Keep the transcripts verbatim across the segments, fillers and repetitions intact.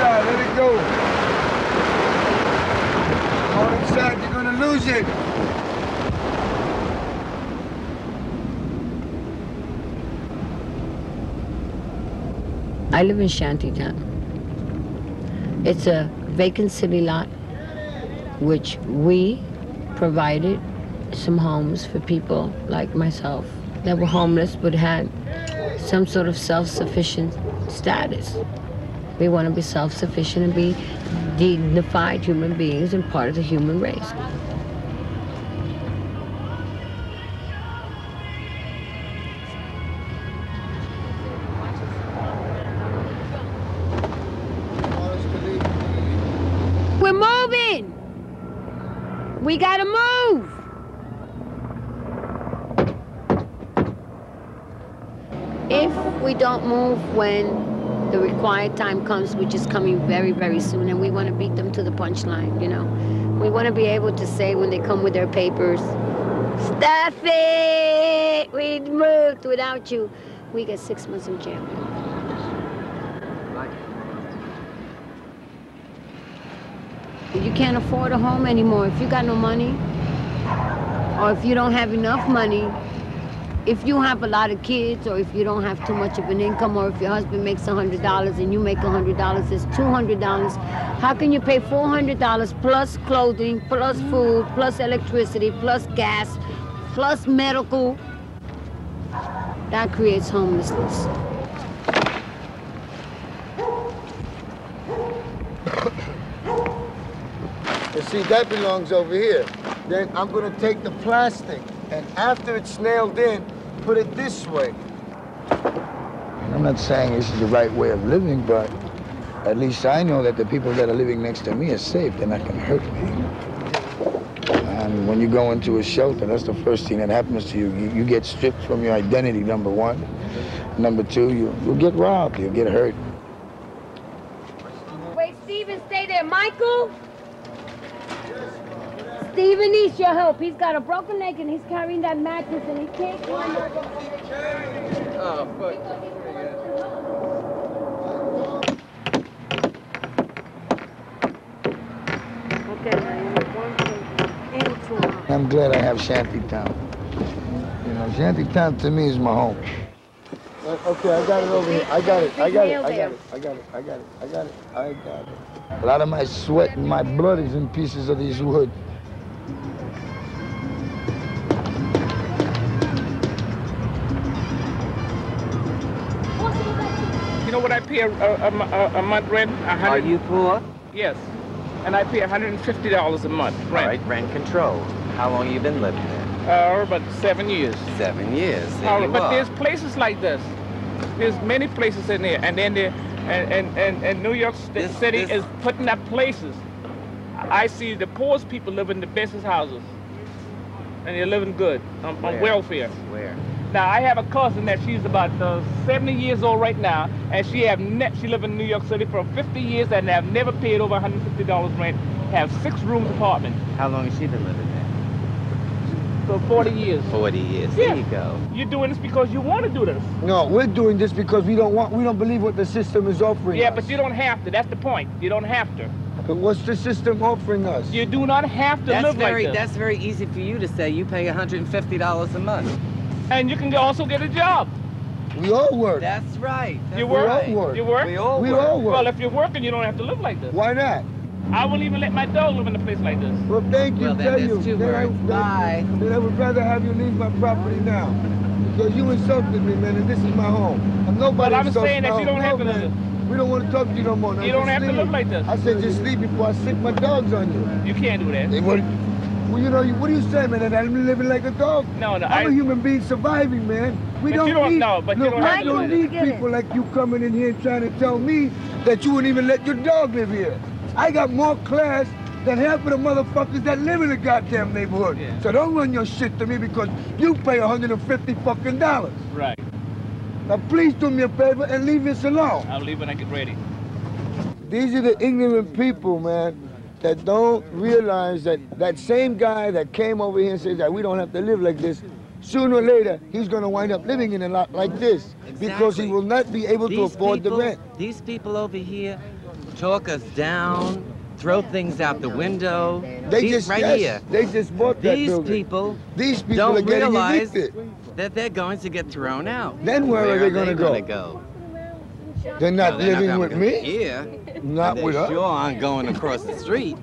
inside, let it go. All inside, you're gonna lose it. I live in Shantytown. It's a vacant city lot, which we provided some homes for people like myself that were homeless but had some sort of self-sufficient status. We want to be self-sufficient and be dignified human beings and part of the human race. We're moving! We gotta move! If we don't move when the required time comes, which is coming very, very soon, and we want to beat them to the punchline, you know? We want to be able to say when they come with their papers, stuff it! We moved without you. We get six months in jail. You can't afford a home anymore. If you got no money, or if you don't have enough money, if you have a lot of kids, or if you don't have too much of an income, or if your husband makes one hundred dollars and you make one hundred dollars, it's two hundred dollars. How can you pay four hundred dollars plus clothing, plus food, plus electricity, plus gas, plus medical? That creates homelessness. You see, that belongs over here. Then I'm gonna take the plastic, and after it's nailed in, put it this way. I'm not saying this is the right way of living, but at least I know that the people that are living next to me are safe. They're not gonna hurt me. And when you go into a shelter, that's the first thing that happens to you. You, you get stripped from your identity, number one. Number two, you, you'll get robbed, you'll get hurt. Wait, Steven, stay there. Michael? Steven needs your help. He's got a broken leg and he's carrying that mattress and he can't climb over. Oh, fuck. Okay, now you need one thing into I'm glad I have Shantytown. You know, Shantytown to me is my home. Okay, I got it over here. I got it. I got it. I got it. I got it. I got it. I got it. I got it. A lot of my sweat and my blood is in pieces of these wood. You know what I pay a, a, a, a month rent? Are you poor? Yes. And I pay one hundred fifty dollars a month rent. All right, rent control. How long you been living there? Uh, about seven years. Seven years. There All you right, but are. there's places like this. There's many places in there, and then there, and and and, and New York This- City this- is putting up places. I see the poorest people live in the best houses, and they're living good on, on Where? welfare. Where? Now I have a cousin that she's about uh, seventy years old right now, and she have ne she live in New York City for fifty years and have never paid over one hundred fifty dollars rent. Have six room apartment. How long has she been living there? For forty years. Forty years. Yeah. There you go. You're doing this because you want to do this. No, we're doing this because we don't want, we don't believe what the system is offering Yeah, us. but you don't have to. That's the point. You don't have to. But what's the system offering us? You do not have to That's live very. like this. That's very easy for you to say. You pay one hundred fifty dollars a month. And you can also get a job. We all work. That's right. That's You work? right. We all work. You work? We all We work. all work. Well, if you're working, you don't have to live like this. Why not? I won't even let my dog live in a place like this. Well, thank you, Well, then tell there's you. two Then I- words. then- Bye. Then I would rather have you leave my property now. Because you insulted me, man, and this is my home. And nobody But I'm insults saying my that you home. don't have No, to live man. We don't want to talk to you no more. No, You don't just have to leave. live like this. I said just leave before I sick my dogs on you. You can't do that. They would. Well, you know, you- what are you saying, man? That I'm living like a dog? No, no, I'm I- a human being surviving, man. We But don't you don't need, know, but you look, don't we have to don't do need that. people like you coming in here and trying to tell me that you wouldn't even let your dog live here. I got more class than half of the motherfuckers that live in the goddamn neighborhood. Yeah. So don't run your shit to me because you pay one hundred fifty fucking dollars. Right. Now please do me a favor and leave this alone. I'll leave when I get ready. These are the ignorant people, man, that don't realize that that same guy that came over here and says that we don't have to live like this, sooner or later, he's going to wind up living in a lot like this because he Exactly. will not be able to These afford people, the rent. These people over here, talk us down, throw things out the window. They These just right yes, here. They just bought that These building. people These people don't are getting realize evicted. that they're going to get thrown out. Then where, are they going to go? gonna go? They're not Well, they're living not with gonna me. go Here. Not they with us. sure aren't going across the street.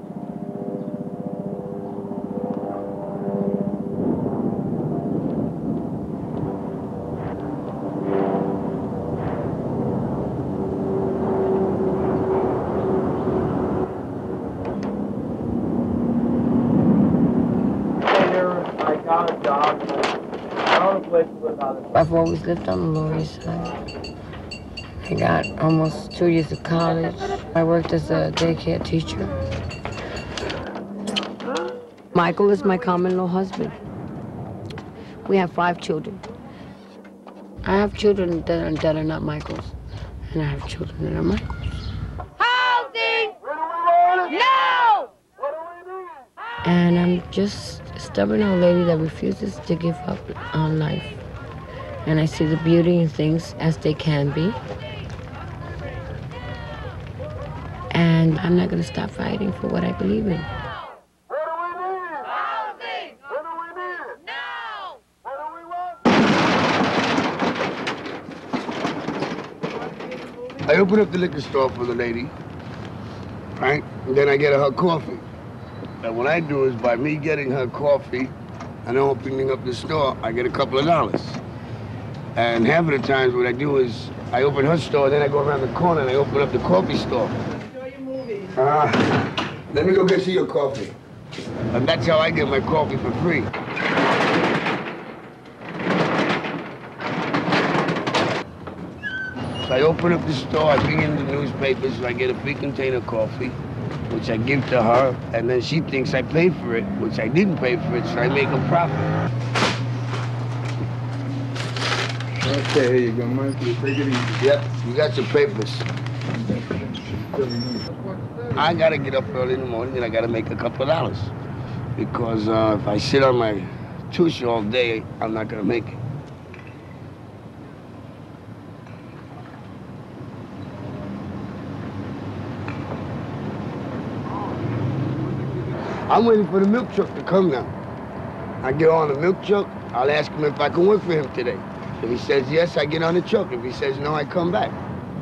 I've always lived on the Lower East Side. I got almost two years of college. I worked as a daycare teacher. Michael is my common-law husband. We have five children. I have children that are, that are not Michael's, and I have children that are Michael's. Housing! No! And I'm just a stubborn old lady that refuses to give up on life. And I see the beauty in things as they can be. And I'm not going to stop fighting for what I believe in. I open up the liquor store for the lady, right? And then I get her coffee. And what I do is by me getting her coffee and opening up the store, I get a couple of dollars. And half of the times what I do is I open her store, then I go around the corner and I open up the coffee store. Enjoy your movie. Uh, let me go get you your coffee. And that's how I get my coffee for free. So I open up the store, I bring in the newspapers, and I get a free container of coffee, which I give to her, and then she thinks I paid for it, which I didn't pay for it, so I make a profit. Okay, here you go, Mikey. Take it easy. Yep, you got your papers. I gotta get up early in the morning and I gotta make a couple of dollars. Because uh, if I sit on my tush all day, I'm not gonna make it. I'm waiting for the milk truck to come now. I get on the milk truck, I'll ask him if I can work for him today. If he says yes, I get on the truck. If he says no, I come back.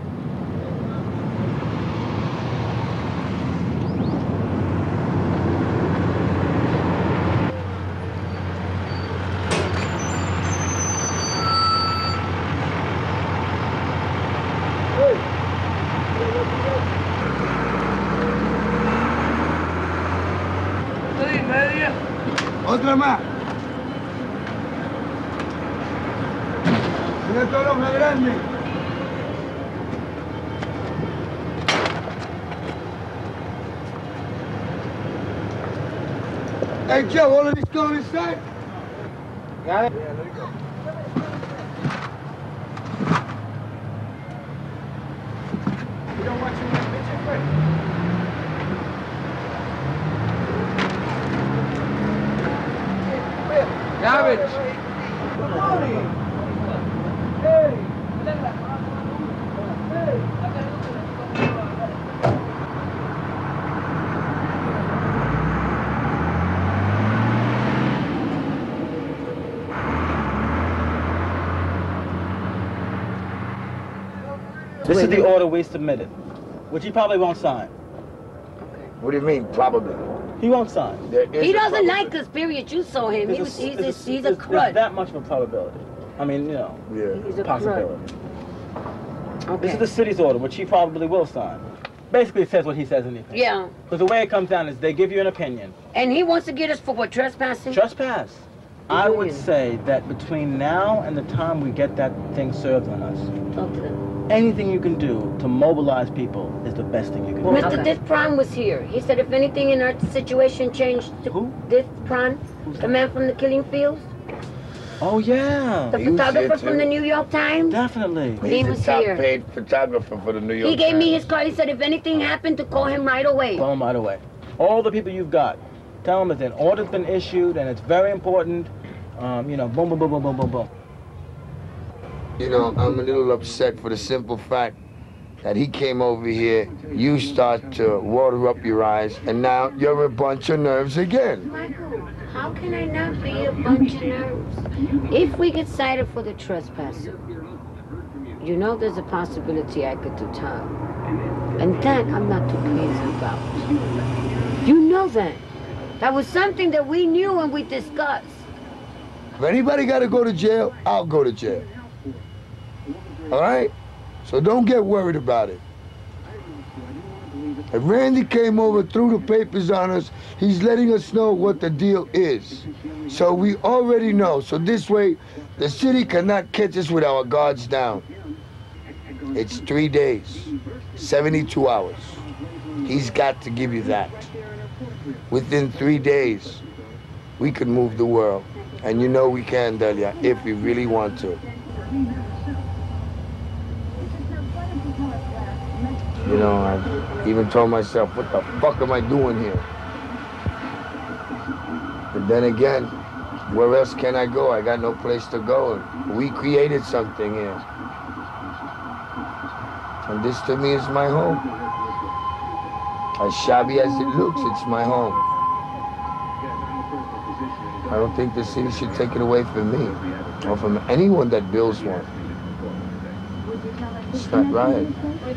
Otra más. Mira todo lo más grande. Hey Joe, all of this going inside? Got it? Yeah, let it go. You don't want you to picture first? Garbage. This is the order we submitted, which he probably won't sign. What do you mean, probably? He won't sign. He doesn't like us, period. You saw him. He was, he's, a, he's, he's a crud. There's that much of a probability. I mean, you know, yeah. He's a possibility. Okay. This is the city's order, which he probably will sign. Basically, it says what he says in the opinion. Yeah. Because the way it comes down is they give you an opinion. And he wants to get us for what, trespassing? Trespass. I would Brilliant. say that between now and the time we get that thing served on us, Talk to them. anything you can do to mobilize people is the best thing you can do. Mister Okay. This Prime was here. He said if anything in our situation changed to Who? this Prime, the man from the Killing Fields, Oh, yeah. the He was photographer here, from too. the New York Times. Definitely. He He's was the top here. paid photographer for the New York He gave me Times. his card. He said if anything happened to call him right away. Call them right away. All the people you've got, tell them that an order's been issued and it's very important. Um, you know, boom, boom, boom, boom, boom, boom, boom. You know, I'm a little upset for the simple fact that he came over here, you start to water up your eyes, and now you're a bunch of nerves again. Michael, how can I not be a bunch of nerves? If we get cited for the trespassing, you know there's a possibility I could do time. And that I'm not too crazy about. You know that. That was something that we knew and we discussed. If anybody got to go to jail, I'll go to jail. All right? So don't get worried about it. If Randy came over, threw the papers on us, he's letting us know what the deal is. So we already know. So this way, the city cannot catch us with our guards down. It's three days, seventy-two hours. He's got to give you that. Within three days, we could move the world. And you know we can, Delia, if we really want to. You know, I even told myself, what the fuck am I doing here? But then again, where else can I go? I got no place to go. We created something here. And this to me is my home. As shabby as it looks, it's my home. I don't think the city should take it away from me or from anyone that builds one. It's not right.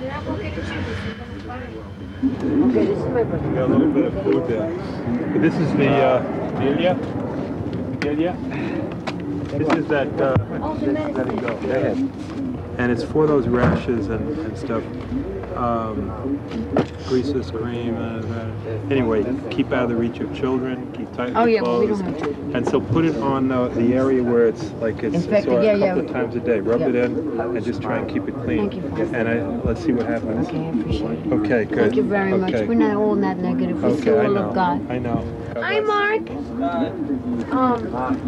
Okay, this is my birthday. Got a little bit of food there. But this is the, uh, Delia? Delia? This is that, uh, let it go. Go ahead. And it's for those rashes and, and stuff. Um, greaseless cream. Uh, uh, anyway, keep out of the reach of children. Keep tightly Oh yeah, well, we closed. don't have children. And so put it on uh, the area where it's like it's Infected, sore yeah, a couple yeah. of times a day. Rub Yeah. it in and just try and keep it clean. Thank you, Father. And I, let's see what happens. Okay, I appreciate it. Okay, good. Thank you very much. Okay. We're not all that negative. We're Okay, still I all know. of God. I know. Hi, Mark. Um,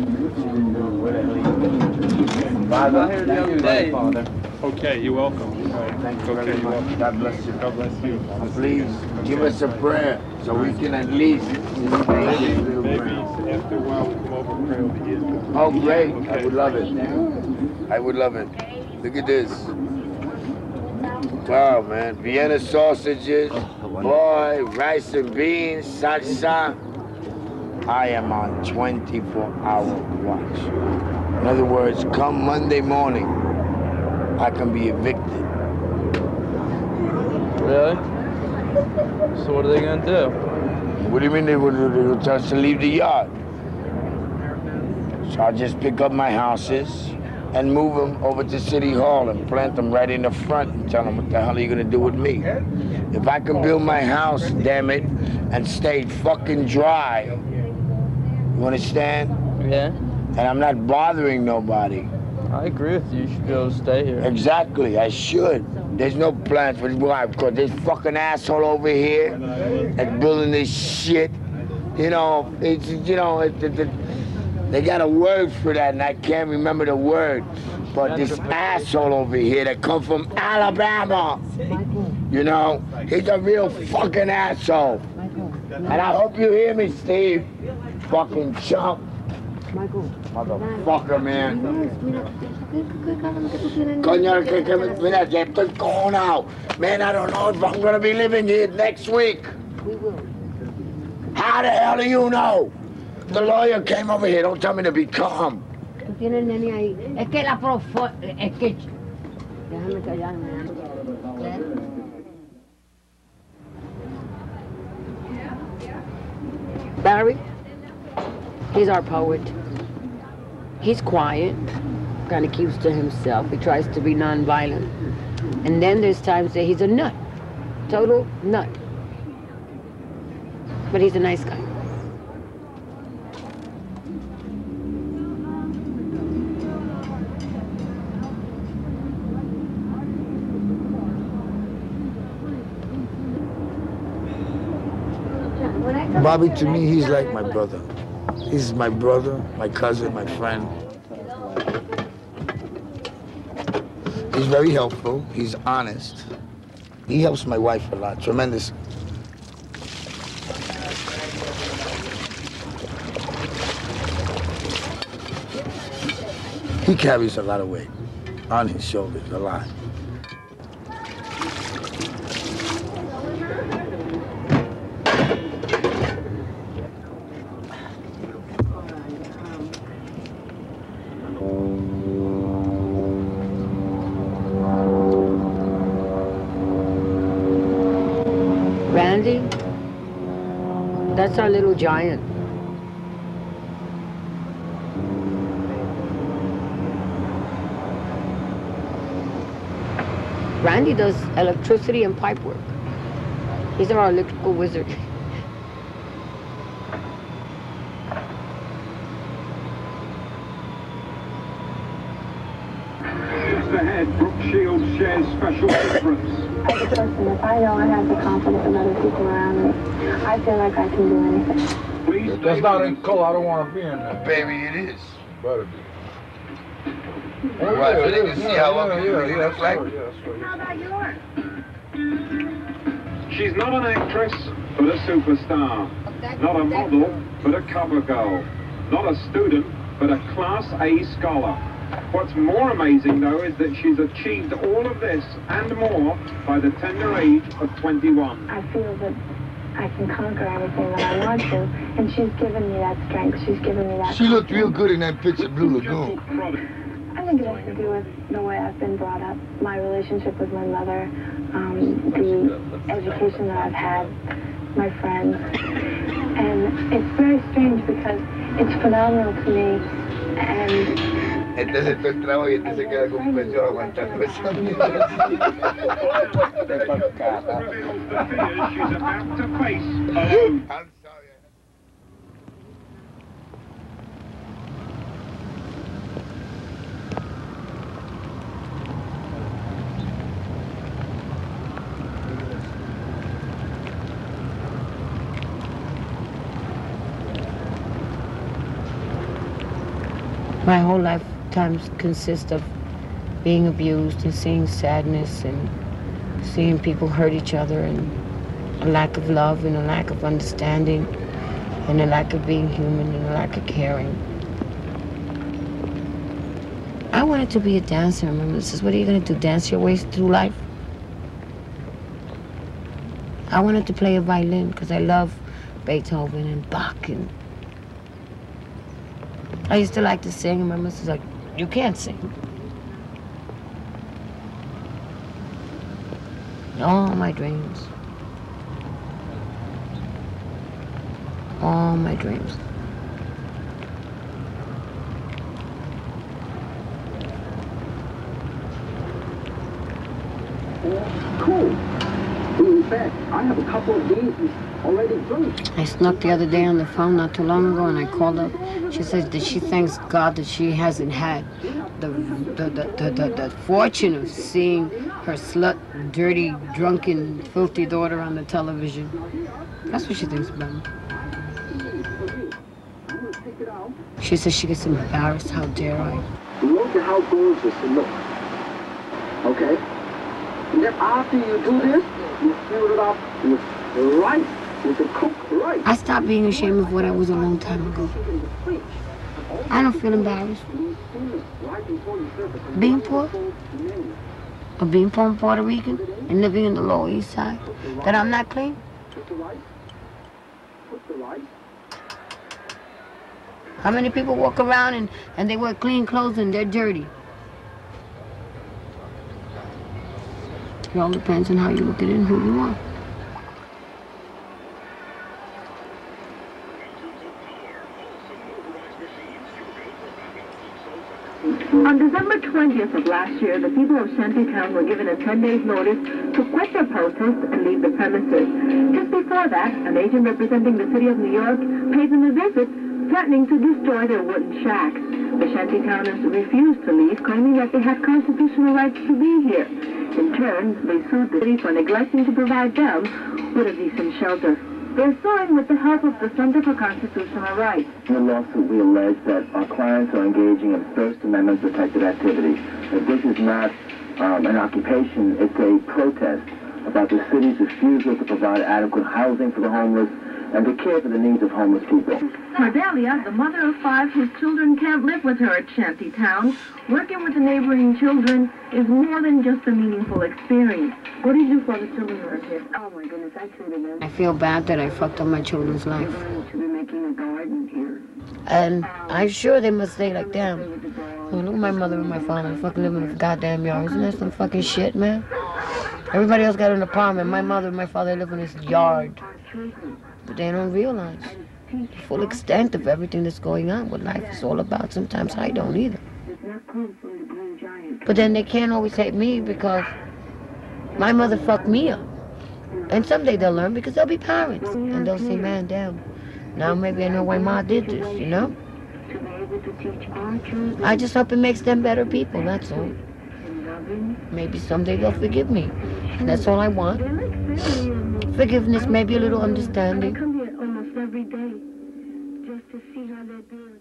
Okay, you're welcome. Thank you Okay, very you're much. welcome. God bless you. God bless you. Please give us a prayer so we can at least make this little Maybe prayer. after a while we'll come over and pray over here. Oh, great. I Okay. would love it. I would love it. Look at this. Wow, man. Vienna sausages, boy, rice and beans, salsa. I am on twenty-four hour watch. In other words, come Monday morning, I can be evicted. Really? So what are they gonna do? What do you mean they would they would tell us to leave the yard? So I'll just pick up my houses and move them over to City Hall and plant them right in the front and tell them what the hell are you gonna do with me? If I can build my house, damn it, and stay fucking dry, you understand? Yeah, And I'm not bothering nobody. I agree with you. You should be able to stay here. Exactly, I should. There's no plans for why, because this fucking asshole over here that's building this shit. You know, it's, you know, it, it, it, they got a word for that, and I can't remember the word. But this asshole over here that come from Alabama, you know, he's a real fucking asshole. And I hope you hear me, Steve. Fucking chump. Michael. Motherfucker, man. Coño, que, que, mira, ya estoy cojonado. Man, I don't know if I'm gonna be living here next week. We will. How the hell do you know? The lawyer came over here. Don't tell me to be calm. Tú tienes el nene ahí. Es que la profo... Es que... Déjame callarme. Barry, he's our poet. He's quiet, kind of keeps to himself. He tries to be nonviolent. And then there's times that he's a nut, total nut. But he's a nice guy. Bobby, to me, he's like my brother. He's my brother, my cousin, my friend. He's very helpful. He's honest. He helps my wife a lot, tremendous. He carries a lot of weight on his shoulders, a lot. Randy, that's our little giant. Randy does electricity and pipe work. He's our electrical wizard. Just ahead, Brooke Shields shares special difference. As a person, if I know I have the confidence in other people around me, I feel like I can do anything. Please That's not in color. I don't want to be in there. Baby, it is. Better be. Oh, right, so they can see how ugly you really look like. How about yours? She's not an actress, but a superstar. Not a model, but a cover girl. Not a student, but a Class A scholar. What's more amazing, though, is that she's achieved all of this and more by the tender age of twenty-one. I feel that I can conquer anything that I want to, and she's given me that strength. She's given me that. She looked real good in that picture, Blue Lagoon. I think it has to do with the way I've been brought up, my relationship with my mother, um, the education that I've had, my friends. And it's very strange because it's phenomenal to me, and entonces tú entrabas y entonces queda con un pecho aguantando esa mierda. She's about to face alone. I'm sorry. My whole lifetime consists of being abused and seeing sadness and seeing people hurt each other and a lack of love and a lack of understanding and a lack of being human and a lack of caring. I wanted to be a dancer. Remember, this is what are you going to do, dance your way through life? I wanted to play a violin because I love Beethoven and Bach, and I used to like to sing, and my mother was like, you can't sing. All my dreams. All my dreams. Cool. In fact, I have a couple of these already done. I snuck the other day on the phone not too long ago, and I called up. She says that she thanks God that she hasn't had the the, the, the, the, the fortune of seeing her slut, dirty, drunken, filthy daughter on the television. That's what she thinks about me. She says she gets embarrassed. How dare I? Look at how gorgeous it looks. Okay? And then after you do this, you fill it up with rice, with the cooked rice. I stopped being ashamed of what I was a long time ago. I don't feel embarrassed. Being poor, or being from Puerto Rican, and living in the Lower East Side, that I'm not clean. How many people walk around and, and they wear clean clothes and they're dirty? It all depends on how you look at it and who you are. On December twentieth of last year, the people of Shantytown were given a ten days notice to quit their protest and leave the premises. Just before that, an agent representing the city of New York paid them a visit, threatening to destroy their wooden shacks. The Shantytowners refused to leave, claiming that they had constitutional rights to be here. In turn, they sued the city for neglecting to provide them with a decent shelter. They're suing with the help of the Center for Constitutional Rights. In the lawsuit, we allege that our clients are engaging in First Amendment protected activity. That this is not um, an occupation, it's a protest about the city's refusal to provide adequate housing for the homeless and to care for the needs of homeless people. Cordelia, the mother of five whose children can't live with her at Shantytown, working with the neighboring children is more than just a meaningful experience. What do you do for the children who are here? Oh my goodness, I treated them. I feel bad that I fucked up my children's life. To be making a garden here. And I'm sure they must say like, damn, oh, look at my mother and my father fucking living in a goddamn yard. Isn't that some fucking shit, man? Everybody else got an apartment. My mother and my father live in this yard. But they don't realize the full extent of everything that's going on, what life is all about. Sometimes I don't either. But then they can't always hate me because my mother fucked me up. And someday they'll learn because they'll be parents. And they'll say, man, damn, now maybe I know why Ma did this, you know? I just hope it makes them better people, that's all. Maybe someday they'll forgive me. That's all I want. Forgiveness, maybe a little understanding. I come here almost every day just to see how they're doing.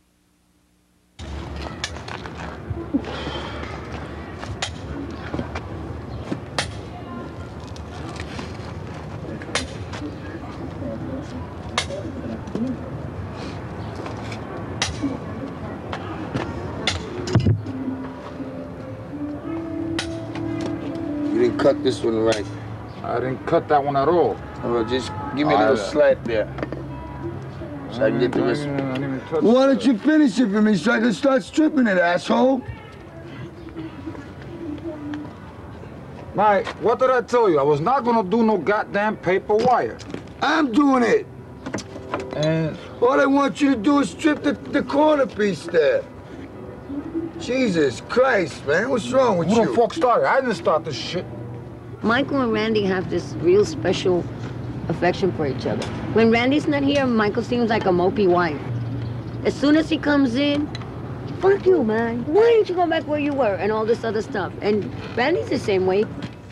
You didn't cut this one right. I didn't cut that one at all. Well, just give me a little I, slat there. So I, I can get the rest. Why Why don't you finish it for me so I can start stripping it, asshole? Mike, what did I tell you? I was not gonna do no goddamn paper wire. I'm doing it. And all I want you to do is strip the, the corner piece there. Jesus Christ, man, what's wrong with you? Who the fuck started? I didn't start this shit. Michael and Randy have this real special affection for each other. When Randy's not here, Michael seems like a mopey wife. As soon as he comes in, fuck you, man. Why didn't you go back where you were? And all this other stuff. And Randy's the same way.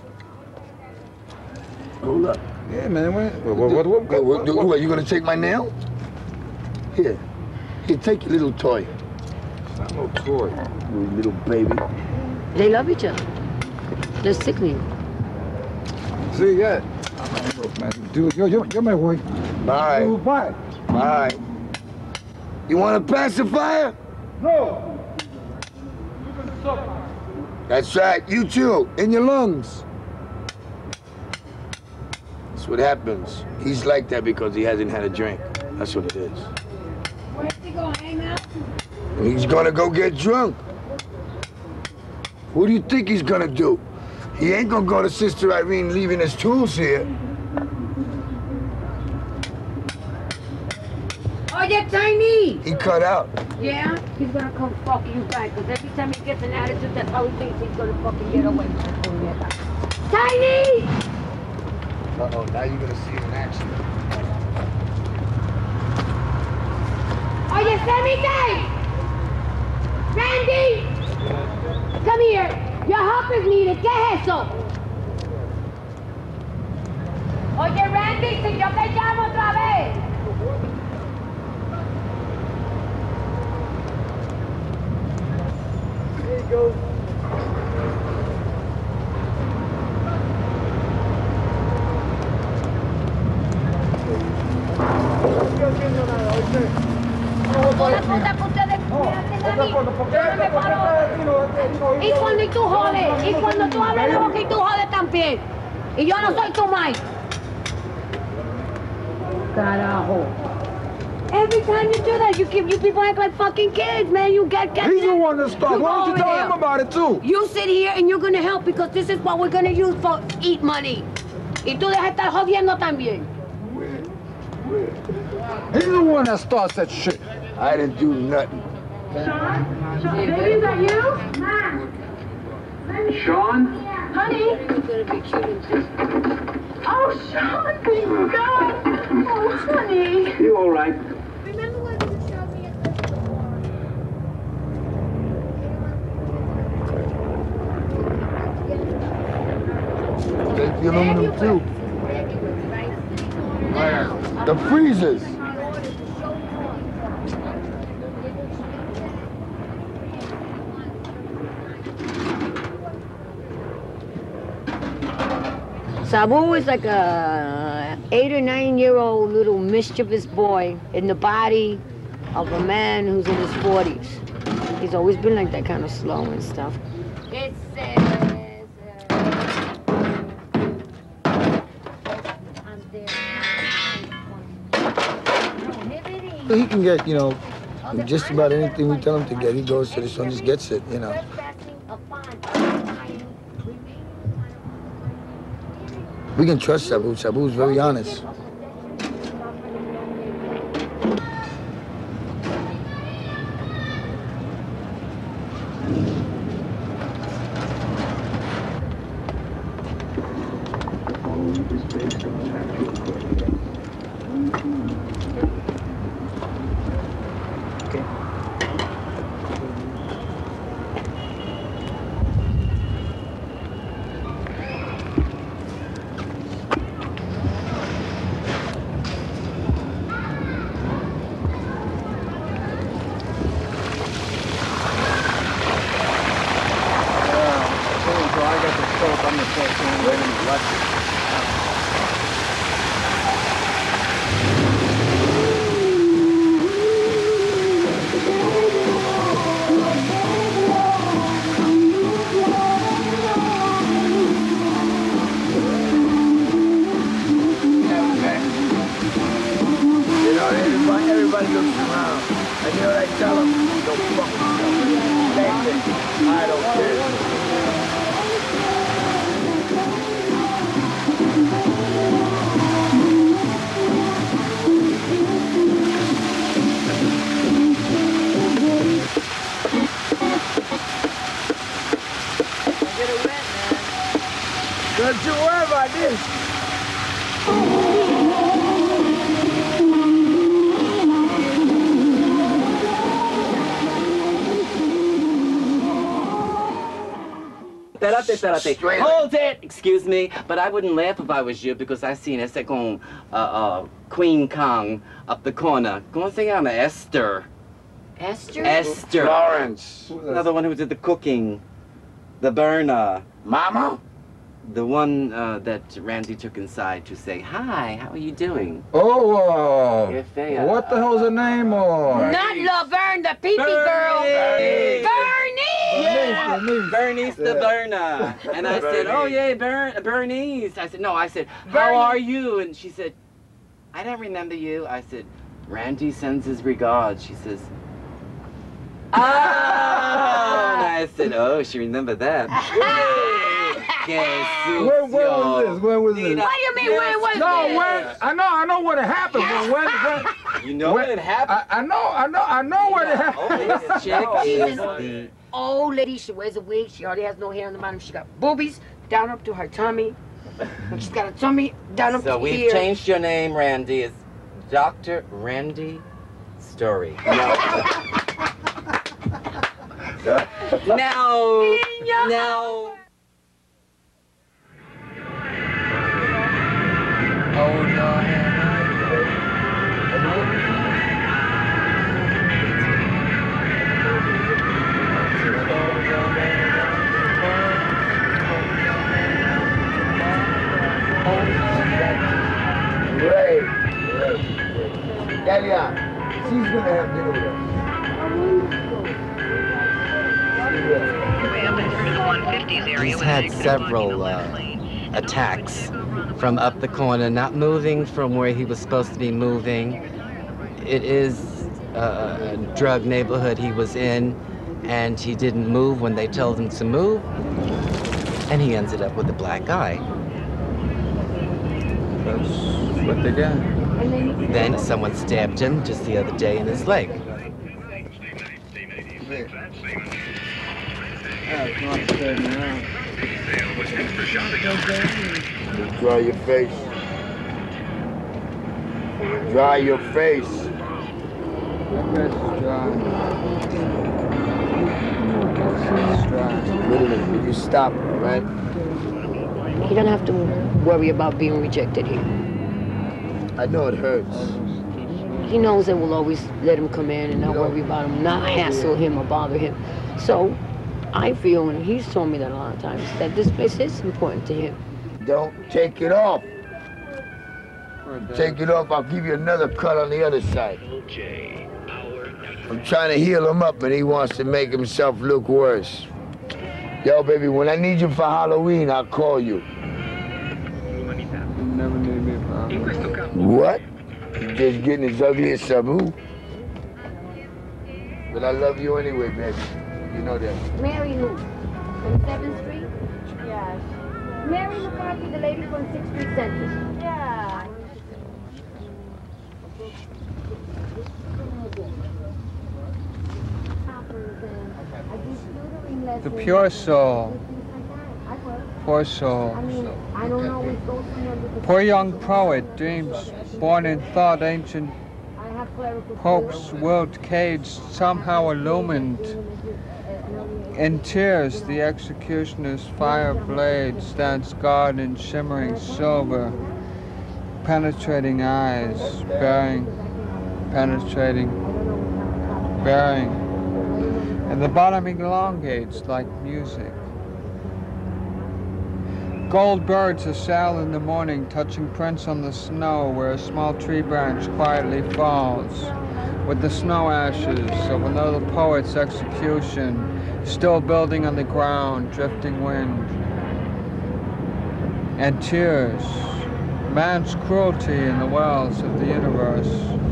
Hold up. Yeah, man. What, what, what, what, what, what, what, what, you gonna take my nail? Here. Here, take your little toy. It's not no toy. You little baby. They love each other. They're sickening. See, yeah. Look, man, dude, yo, yo, yo, my boy. Bye. Dude, bye. Bye. You want a pacifier? No. That's right, you too, in your lungs. That's what happens. He's like that because he hasn't had a drink. That's what it is. Where's he going, hang out? He's gonna go get drunk. What do you think he's gonna do? He ain't gonna go to Sister Irene leaving his tools here. Oh, you're Chinese! He cut out. Yeah? He's gonna come fucking you back, because every time he gets an attitude, that's how he thinks he's gonna fucking get away from it. Chinese! Uh-oh, now you're gonna see him in action. Oh, you sent me Randy! Come here! Your help is needed. ¿Qué es eso? Oye, Randy, si yo te llamo otra vez. There you go. Y cuando tú jodes, y cuando tú abres la boca y tú jodes también. Y yo no soy tu Mike. Carajo. Every time you do that, you keep you people act like fucking kids, man. You get get. He's the one that started. Why don't you tell him about it too? You sit here and you're gonna help because this is what we're gonna use for eat money. Y tú dejas estar jodiendo también. He's the one that starts that shit. I didn't do nothing. Sean? Sean, baby, is that you? Mom. Sean? Honey? Oh, Sean, thank God. Oh, honey. You all right? Remember when you showed me Take the aluminum too. The freezers. Sabu is like a eight or nine year old little mischievous boy in the body of a man who's in his forties. He's always been like that, kind of slow and stuff. It says, So he can get, you know, just about anything we tell him to get. He goes to this one, just gets it, you know. We can trust Sabu. Sabu's very honest. Don't you worry about this. Espérate, espérate. Hold it! Excuse me, but I wouldn't laugh if I was you because I seen ese con uh, uh, Queen Kong up the corner. ¿Cómo se llama? Esther. Esther? Esther. Florence. Another one who did the cooking. The burner. Mama? The one uh, that Randy took inside to say, hi, how are you doing? Oh, uh, Qué fea. what the hell's her name? Uh, Not Laverne, the pee-pee girl. Bernice. Bernice! Yeah. Bernice the burner. And I said, oh, yeah, Ber Bernice. I said, no, I said, how Bernice. are you? And she said, I don't remember you. I said, Randy sends his regards. She says, oh. And I said, oh, she remembered that. When, when was this? When was this? What do you mean, when was No, this? when, I know, I know what happened. When, when, when, You know when it happened? I, I know, I know, I know what it happened. Oh, this chick is the... Old lady, she wears a wig, she already has no hair on the bottom, she got boobies down up to her tummy. And she's got a tummy down up So to we've here. changed your name, Randy. It's Doctor Randy Story. No. now, now... Oh, no. Great. Delia, she's gonna have dinner with us. He's had several uh, attacks from up the corner, not moving from where he was supposed to be moving. It is a, a drug neighborhood he was in, and he didn't move when they told him to move, and he ended up with a black eye. That's what they got. Then someone stabbed him just the other day in his leg. Dry your face. Dry your face. Literally, you stop, all right? You don't have to worry about being rejected here. I know it hurts. He knows they will always let him come in and not worry about him, not hassle him or bother him. So I feel, and he's told me that a lot of times, that this place is important to him. Don't take it off. Take it off, I'll give you another cut on the other side. I'm trying to heal him up and he wants to make himself look worse. Yo, baby, when I need you for Halloween, I'll call you. You never need me for Halloween. What? You just getting as ugly as Sabu? But I love you anyway, baby. You know that. Mary who? twenty-seventh Street? Yes. Mary McCarthy, the lady from sixth Street Center. Yeah. The pure soul. Poor soul. Poor young poet, dreams born in thought, ancient popes, world caged, somehow illumined. In tears, the executioner's fire blade stands guard in shimmering silver, penetrating eyes, bearing, penetrating, bearing, and the bottom elongates like music. Gold birds assail in the morning, touching prints on the snow where a small tree branch quietly falls, with the snow ashes of another poet's execution still building on the ground, drifting wind. And tears, man's cruelty in the wells of the universe.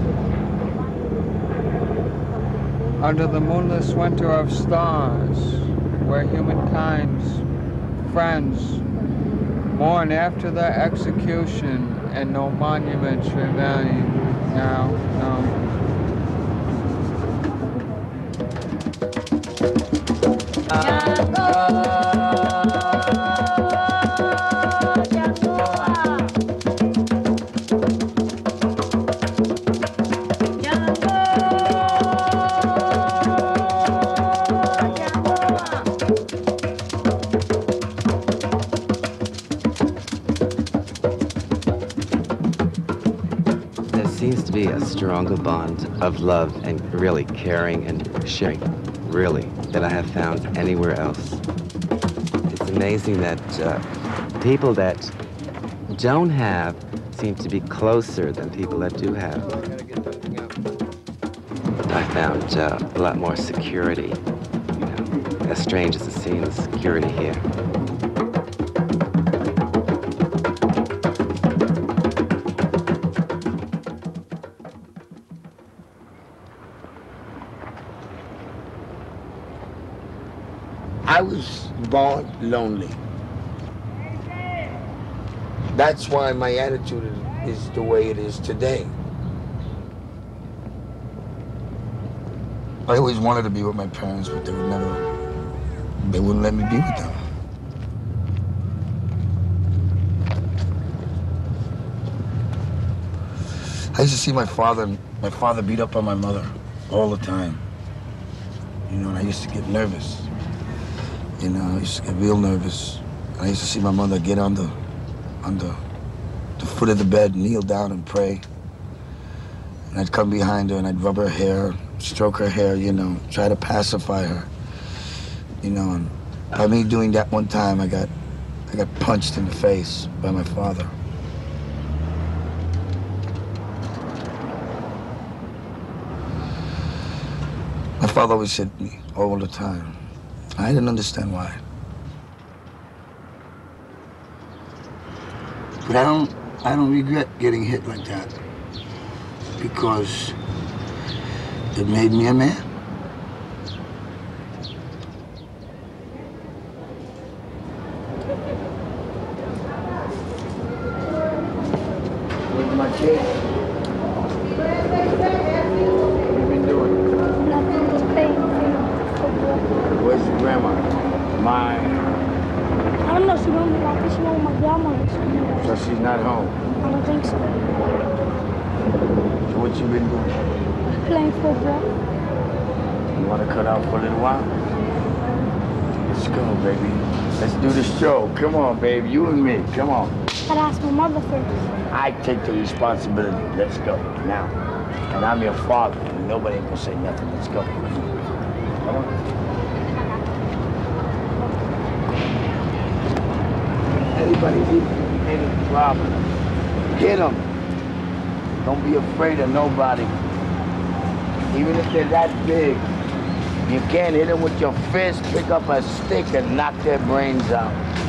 Under the moonless winter of stars, where humankind's friends mourn after their execution and no monuments remain now, no. There seems to be a stronger bond of love and really caring and sharing, really, that I have found anywhere else. It's amazing that uh, people that don't have seem to be closer than people that do have. I found uh, a lot more security, you know, as strange as it seems, security here. I was born lonely. That's why my attitude is, is the way it is today. I always wanted to be with my parents, but they would never, they wouldn't let me be with them. I used to see my father, my father beat up on my mother all the time. You know, and I used to get nervous. You know, I used to get real nervous. I used to see my mother get on the, on the, the foot of the bed, kneel down and pray. And I'd come behind her and I'd rub her hair, stroke her hair, you know, try to pacify her. You know, and by me doing that one time, I got, I got punched in the face by my father. My father always hit me all the time. I didn't understand why. But I don't, I don't regret getting hit like that because it made me a man. Where's my kid? What have you been doing? Nothing, just playing football. Where's your grandma? My... I don't know, she went with, I think she went with my grandma. So she's not home? I don't think so. So what you been doing? Playing football. You want to cut out for a little while? Let's go, baby. Let's do the show. Come on, baby. You and me. Come on. Gotta ask my mother first. I take the responsibility. Let's go. Now. And I'm your father. And nobody ain't gonna say nothing. Let's go. Come on. Anybody any problem? Hit them. Don't be afraid of nobody. Even if they're that big. You can't hit them with your fist, pick up a stick and knock their brains out.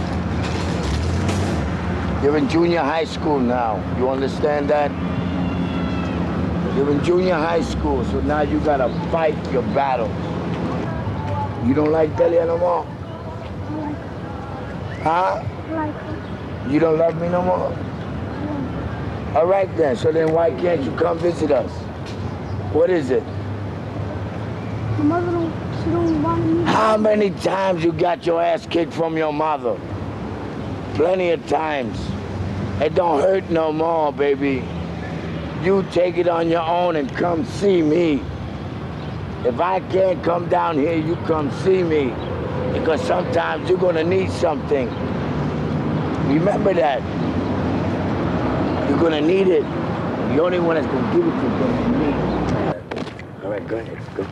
You're in junior high school now. You understand that? You're in junior high school, so now you gotta fight your battles. You don't like Delia no more? Huh? like her. You don't love me no more? All right then, so then why can't you come visit us? What is it? My mother don't, she don't want me. How many times you got your ass kicked from your mother? Plenty of times. It don't hurt no more, baby. You take it on your own and come see me. If I can't come down here, you come see me. Because sometimes you're gonna need something. Remember that. You're gonna need it. The only one that's gonna give it to you is gonna need it. All right, go ahead, go.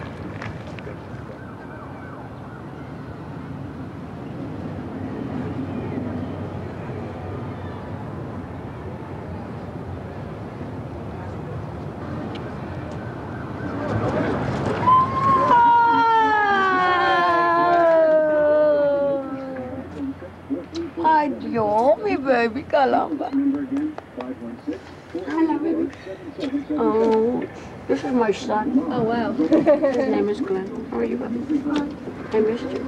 Yo, mi baby, caramba. Hello, baby. Oh, this is my son. Oh, wow. His name is Glenn. How are you, baby? I missed you.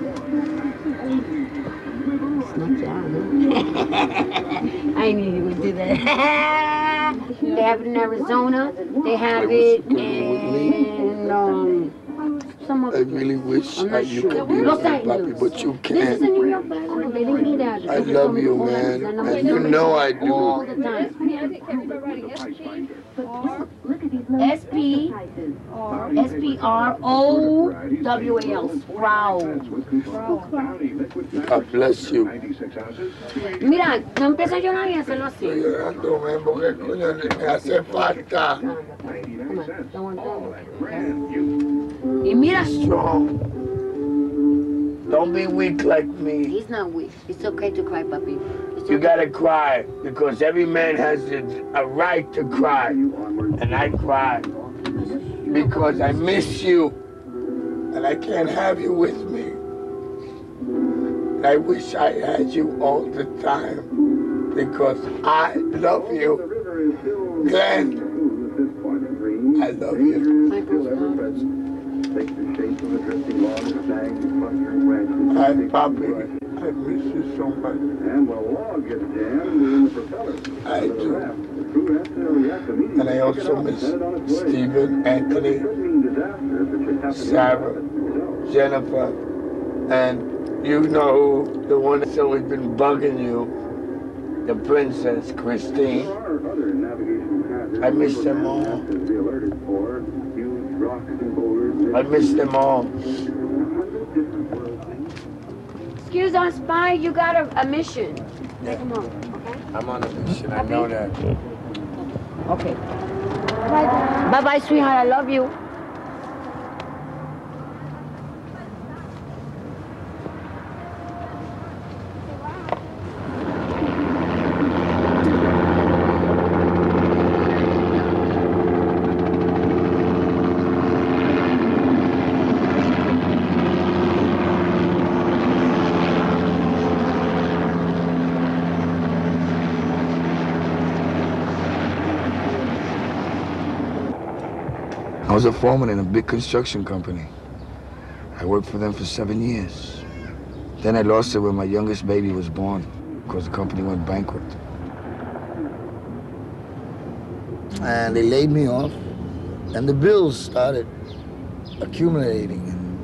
It's not John, huh? I knew you would do that. They have it in Arizona. They have it in, um... I really wish I, you sure. could be with me, Papi, but you can't. This is in New York, but they didn't need that. I love you, man, and you know I do. All the time. S P S P R O W A L. Sprout. God bless you. Mira, no empieza a llorar y hacerlo así. Estoy llorando, man, porque coño me hace falta. Y mira. Strong. Don't be weak like me. He's not weak. It's okay to cry, papi. It's You okay. gotta cry, because every man has a, a right to cry. And I cry because I miss you. And I can't have you with me. And I wish I had you all the time, because I love you. Glenn, I love you. Hi, Papi. I miss you so much. And the log gets jammed in the propeller. I do. And I also miss Stephen, Anthony, Sarah, Jennifer, and you know the one that's always been bugging you, the princess, Christine. I miss them all. I miss them all. Excuse us, Spy, you got a, a mission. Yeah. Take him home, okay? I'm on a mission, I know that. Okay. Bye-bye, sweetheart, I love you. I was a foreman in a big construction company. I worked for them for seven years. Then I lost it when my youngest baby was born, because the company went bankrupt. And they laid me off, and the bills started accumulating.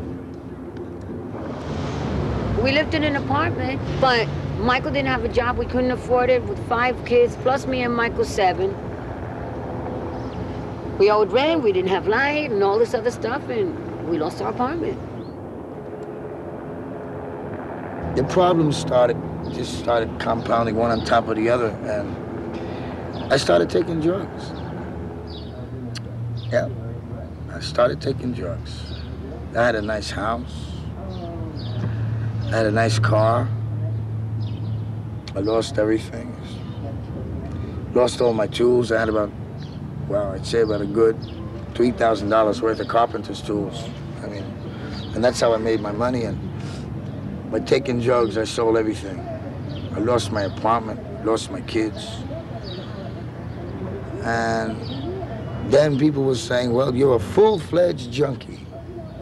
We lived in an apartment, but Michael didn't have a job. We couldn't afford it with five kids, plus me and Michael seven. We owed rent, we didn't have light, and all this other stuff, and we lost our apartment. The problems started, just started compounding one on top of the other, and I started taking drugs. Yeah, I started taking drugs. I had a nice house. I had a nice car. I lost everything. Lost all my tools. I had about, well, I'd say about a good three thousand dollars worth of carpenter's tools. I mean, and that's how I made my money. And by taking drugs, I sold everything. I lost my apartment, lost my kids. And then people were saying, well, you're a full-fledged junkie.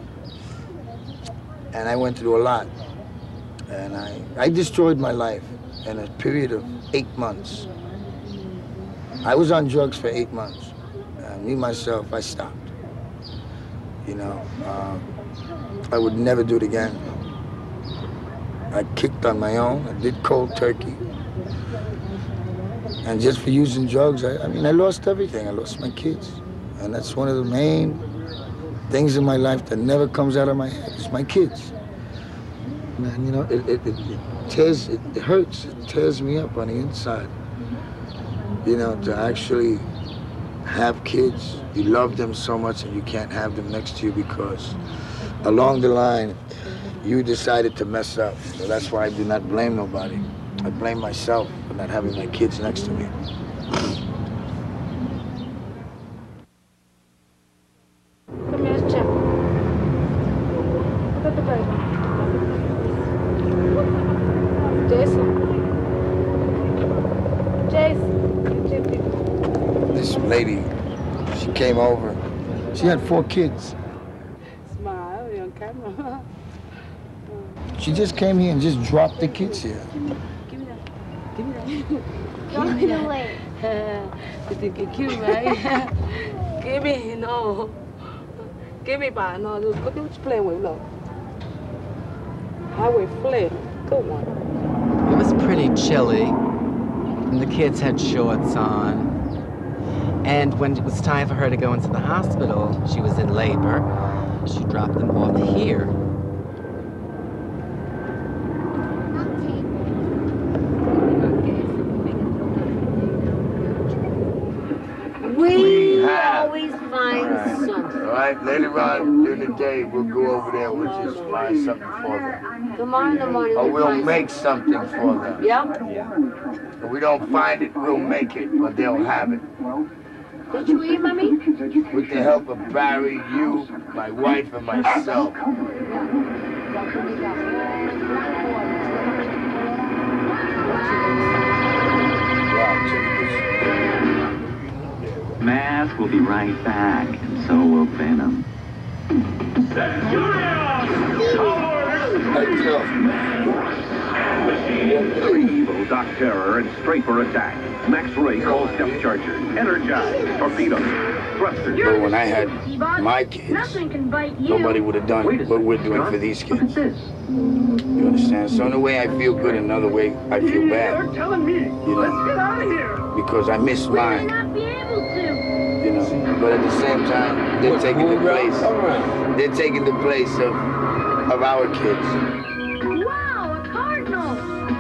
And I went through a lot. And I, I destroyed my life. in a period of eight months. I was on drugs for eight months. And me, myself, I stopped. You know, uh, I would never do it again. I kicked on my own, I did cold turkey. And just for using drugs, I, I mean, I lost everything. I lost my kids. And that's one of the main things in my life that never comes out of my head, is my kids. Man, you know, it, it, it, it tears, it, it hurts, it tears me up on the inside. You know, to actually have kids, you love them so much and you can't have them next to you because along the line, you decided to mess up. So that's why I do not blame nobody. I blame myself for not having my kids next to me. Come here, Chip. Look at the baby. Jason. Jason. This lady, she came over. She had four kids. Smile, you're on camera. She just came here and just dropped the kids here. Give me that. Give me that. Give me that. You think you're cute, right? Give me, no. Give me, ba. No, look at what you're playing with, look. Highway flip. Good one. It was pretty chilly, and the kids had shorts on. And when it was time for her to go into the hospital, she was in labor, she dropped them off here. We always find something. All right, later on during the day, we'll go over there and we'll just find something for them. Tomorrow in the morning, Or we'll we'll find make something for them. Yep. If we don't find it, we'll make it, but they'll have it. Did you eat, Mommy? With the help of Barry, you, my wife, and myself. Mask will be right back, and so will Venom. Three evil, Doc Terror, and straight for attack. Max Ray calls Step Charger, Energize, Torpedo, Thrusters. But when I had my kids, nobody would have done what we're doing for these kids. You understand? So in a way I feel good, in another way I feel bad. You know, because I miss mine. You know, but at the same time, they're taking the place. They're taking the place of of our kids. Wow, a cardinal!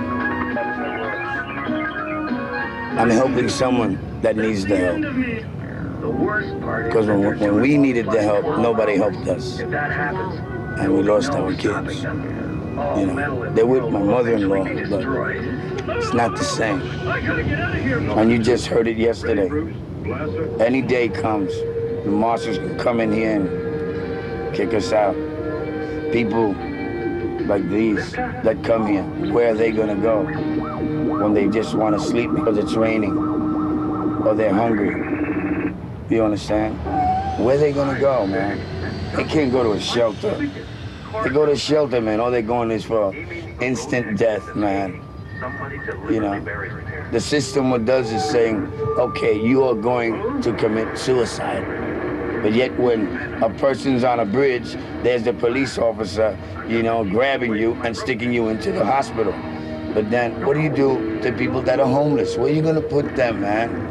I'm helping someone that needs the help. Because when, when we needed the help, nobody helped us. And we lost our kids. You know, they're with my mother-in-law, but it's not the same. And you just heard it yesterday. Any day comes, the marshals can come in here and kick us out. People like these that come here, where are they gonna go when they just want to sleep because it's raining or they're hungry? You understand? Where are they gonna go, man? They can't go to a shelter. They go to a shelter, man. All they're going is for instant death, man. You know, the system what does is saying, okay, you are going to commit suicide. But yet when a person's on a bridge, there's the police officer, you know, grabbing you and sticking you into the hospital. But then what do you do to people that are homeless? Where are you gonna put them, man?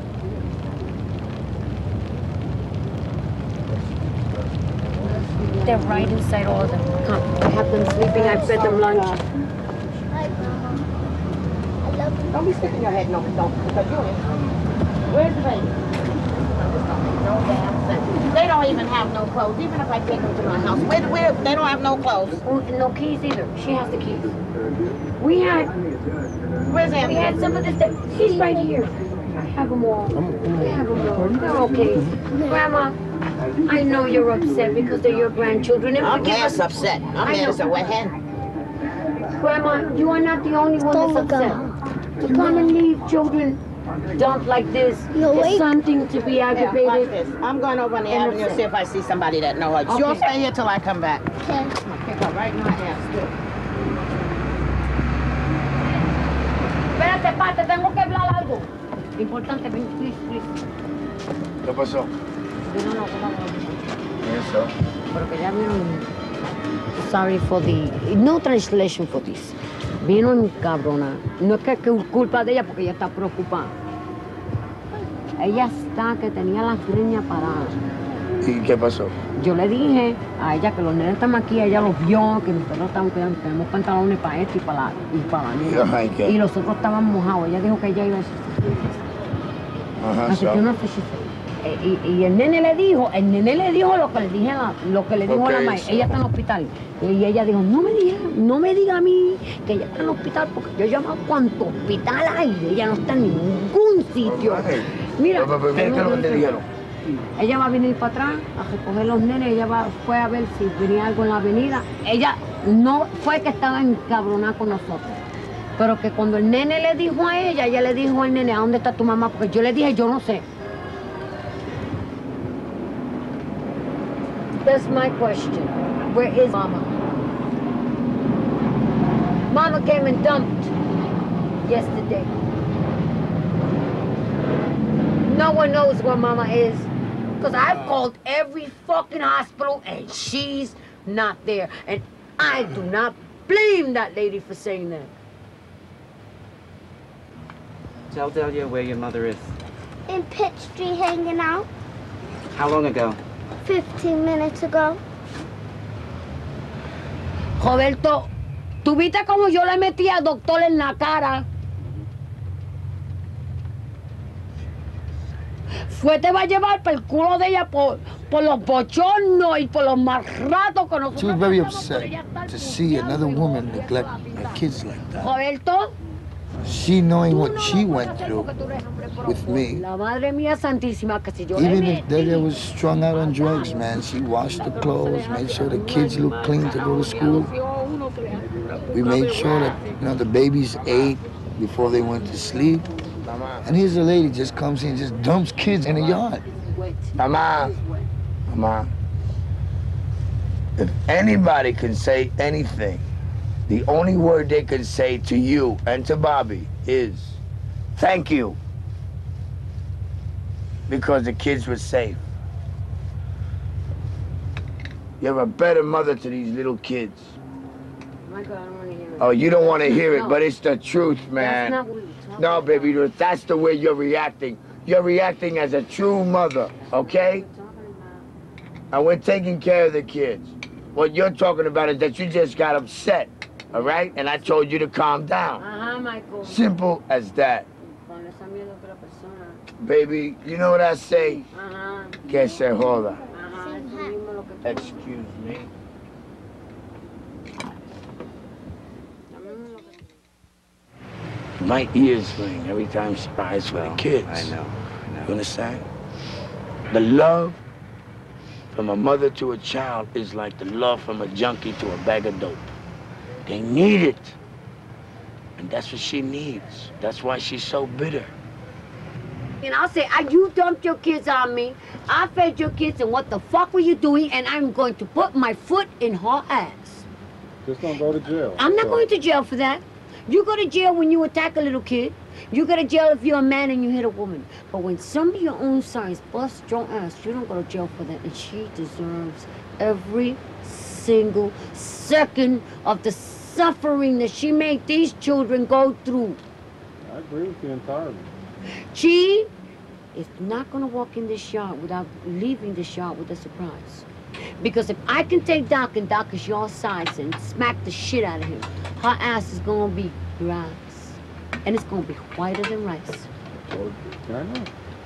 They're right inside all of them. Come, I have them sleeping, I fed them lunch. Don't be sticking your head, no, don't, because you're in. Where's the baby? No damn thing. They don't even have no clothes, even if I take them to my house. Where, where, they don't have no clothes. Oh, and no keys either. She has the keys. We had... Where's Anthony? We had some of this stuff. He's right here. I have them all. I have them all. They're okay. Grandma, I know you're upset because they're your grandchildren. And I'm forgive less us. upset. I'm mad as a wet hen. Grandma, you are not the only one that's upset. To come and leave children dumped like this is something to be aggravated. Yeah, watch this. I'm going over on the avenue to see if I see somebody that knows her. Okay. You'll stay here till I come back. Okay. I'm gonna pick her right in my ass, too. sepa, te tengo que hablar algo. Importante, ven, please, please. ¿Qué pasó? Vino una cosa. Eso. Pero que ya vieron. Sorry for the. No translation for this. Vino en cabrona. No es que es culpa de ella porque ella está preocupada. Ella está que tenía las greñas paradas. ¿Y qué pasó? Yo le dije a ella que los nenes están aquí, ella los vio, que nosotros estamos cuidando, tenemos pantalones para esto y para la, y para la niña. Ay, ¿qué? Y los otros estaban mojados. Ella dijo que ella iba a decir. Ajá, Así so. que yo no sé si. Eh, y, y el nene le dijo, el nene le dijo lo que le dije a la, lo que le dijo Okay, a la maestra. so. Ella está en el hospital. Y ella dijo, no me diga, no me diga a mí que ella está en el hospital porque yo he llamado cuánto hospital hay. Ella no está en ningún sitio. Okay. Mira, Pero, pero, mira, ¿qué es lo que te dijeron? ella va a venir para atrás a recoger los nenes, ella va, fue a ver si venía algo en la avenida. Ella no fue que estaba encabronada con nosotros, pero que cuando el nene le dijo a ella, ella le dijo al nene, ¿a dónde está tu mamá? Porque yo le dije, yo no sé. That's my question. Where is Mama? Mama came and dumped yesterday. No one knows where Mama is. Because I've called every fucking hospital and she's not there. And I do not blame that lady for saying that. Tell Delia where your mother is. In Pitt Street hanging out. How long ago? Fifteen minutes ago. Roberto, ¿tú viste cómo yo le metí al doctor en la cara? Fue te va a llevar por el culo de ella por, por los bochornos y por los mal ratos que nosotros. She was very upset to see another woman neglect her kids like that. Roberto, She knowing what she went through with me. la madre mía santísima, que si yo le Even metí. if Delia was strung out on drugs, man, she washed the clothes, made sure the kids looked clean to go to school. We made sure that, you know, the babies ate before they went to sleep. And here's a lady just comes in and just dumps kids in the yard. Mama, Mama, if anybody can say anything, the only word they can say to you and to Bobby is, thank you. Because the kids were safe. You're a better mother to these little kids. Michael, I don't want to hear it. Oh, you don't want to hear it, No. but it's the truth, man. That's not what we talking No, about. baby, that's the way you're reacting. You're reacting as a true mother, okay? And we're taking care of the kids. What you're talking about is that you just got upset, all right? And I told you to calm down. Ajá, Michael. Simple as that. Con esa mierda otra persona. Baby, you know what I say? Ajá. Que se joda. Ajá, eso mismo lo que tú- Excuse me. My ears ring every time she cries for the kids. I know, I know. You understand? The love from a mother to a child is like the love from a junkie to a bag of dope. They need it. And that's what she needs. That's why she's so bitter. And I'll say, ah, you dumped your kids on me. I fed your kids, and what the fuck were you doing? And I'm going to put my foot in her ass. Just don't go to jail. I'm not So- going to jail for that. You go to jail when you attack a little kid. You go to jail if you're a man and you hit a woman. But when some of your own sons bust your ass, you don't go to jail for that. And she deserves every single second of the suffering that she made these children go through. I agree with you entirely. She is not going to walk in this yard without leaving this yard with a surprise. Because if I can take Doc and Doc is your size and smack the shit out of him, her ass is going to be grass. And it's going to be whiter than rice. I know.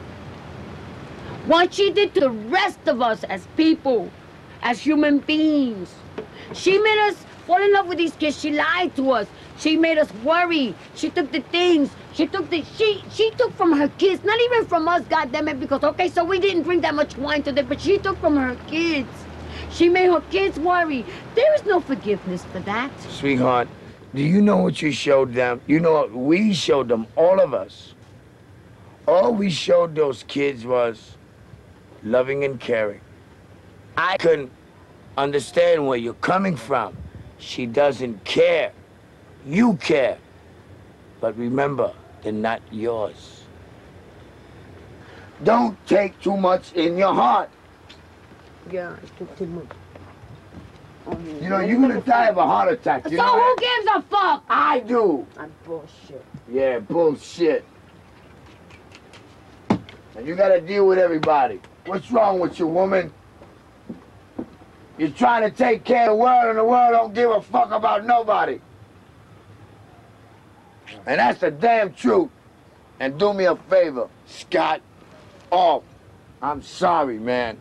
What she did to the rest of us as people, as human beings. She made us fall in love with these kids. She lied to us. She made us worry. She took the things. She took the, she, she took from her kids, not even from us, goddammit, because, okay, so we didn't bring that much wine to them, but she took from her kids. She made her kids worry. There is no forgiveness for that. Sweetheart, do you know what you showed them? You know what we showed them, all of us. All we showed those kids was loving and caring. I couldn't understand where you're coming from. She doesn't care. You care. But remember, and not yours. Don't take too much in your heart. Yeah, I took too much. You know, you're gonna die of a heart attack. You so know who that? gives a fuck? I do. I'm bullshit. Yeah, bullshit. And you gotta deal with everybody. What's wrong with you, woman? You're trying to take care of the world, and the world don't give a fuck about nobody. And that's the damn truth. And do me a favor, Scott. Oh, I'm sorry, man.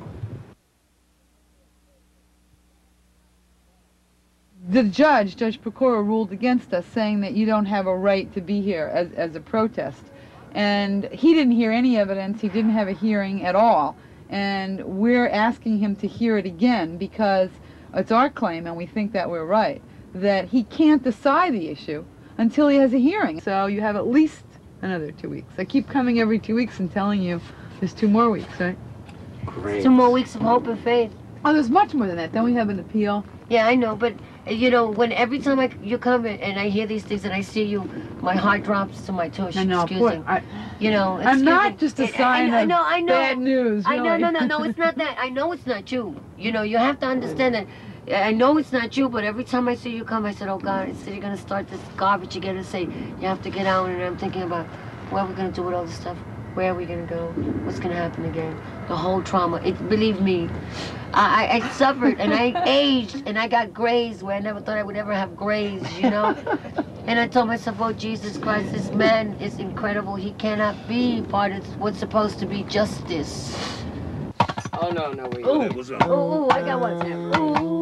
The judge, Judge Pecora, ruled against us, saying that you don't have a right to be here as, as a protest. And he didn't hear any evidence. He didn't have a hearing at all. And we're asking him to hear it again because it's our claim, and we think that we're right, that he can't decide the issue until he has a hearing. So you have at least another two weeks. I keep coming every two weeks and telling you there's two more weeks, right? Great. Two more weeks of hope and faith. Oh, there's much more than that. Then we have an appeal. Yeah, I know, but you know, when every time I you come and I hear these things and I see you, my heart drops to my tush. I know, excuse boy, me. I, you know, I'm not me. just a It- sign I, I of know, I know. bad news. I know, really. no, no, no. It's not that. I know it's not you. You know, you have to understand that. I know it's not you, but every time I see you come, I said, "Oh God, is City gonna start this garbage again?" And say, "You have to get out." And I'm thinking about, what are we gonna do with all this stuff? Where are we gonna go? What's gonna happen again? The whole trauma. It, believe me, I, I, I suffered and I aged and I got grays where I never thought I would ever have grays, you know? And I told myself, oh, Jesus Christ, this man is incredible. He cannot be part of what's supposed to be justice. Oh, no, no, wait. Ooh, ooh, ooh, I got WhatsApp. Ooh.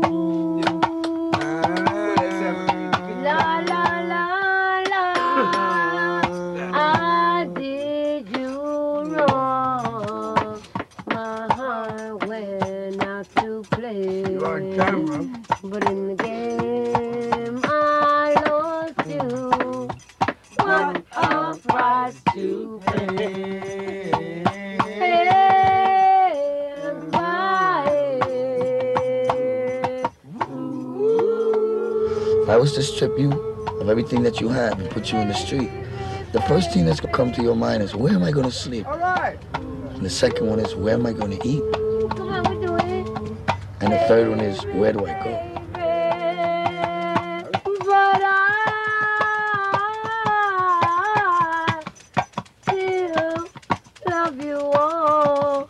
La, la, la, la. I did you wrong. My heart went out to play. You're on camera. But in the game, I lost you. What a price to pay. Hey, bye. If I was to strip you of everything that you have and put you in the street, the first thing that's gonna come to your mind is, where am I gonna sleep? All right. And the second one is, where am I gonna eat? Come on, we do it. And the third one is, where do I go? But I still love you all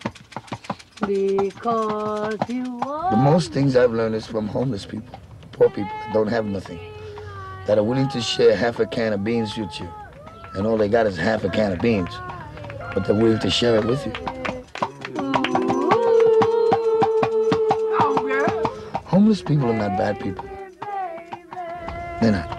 because you are. The most things I've learned is from homeless people, poor people that don't have nothing, that are willing to share half a can of beans with you. And all they got is half a can of beans, but they're willing to share it with you. Homeless people are not bad people. They're not.